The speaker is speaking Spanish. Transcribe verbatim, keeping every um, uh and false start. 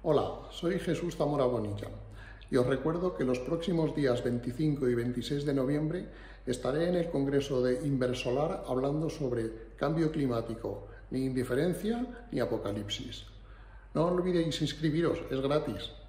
Hola, soy Jesús Zamora Bonilla y os recuerdo que los próximos días veinticinco y veintiséis de noviembre estaré en el Congreso de Inversolar hablando sobre cambio climático, ni indiferencia ni apocalipsis. No olvidéis inscribiros, es gratis.